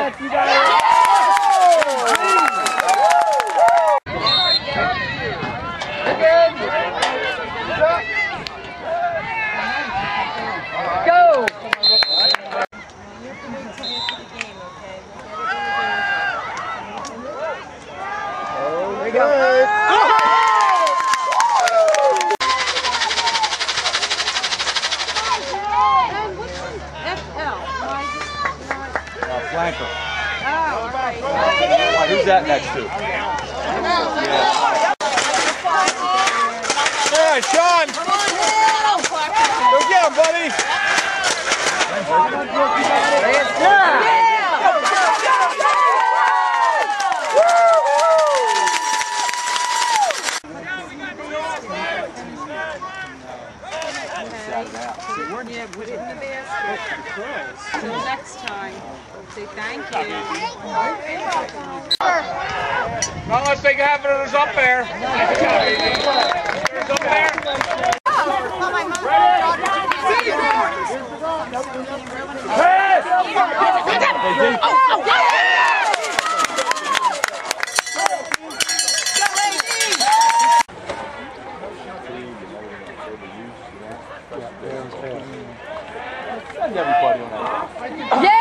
Congrats, you guys. Go! Oh, there you go. Flanker. Oh, all right. Who's that next to? Yeah, Sean! Go get him, buddy! Until next time, say thank you. Not unless they have it up there. It's up there. Yeah!